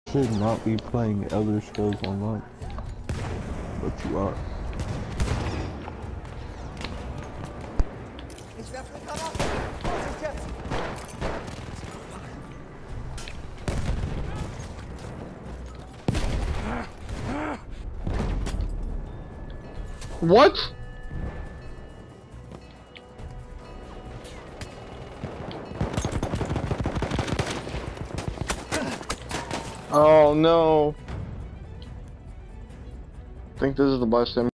Should not be playing Elder Scrolls Online, but you are. What? Oh no. I think this is the bus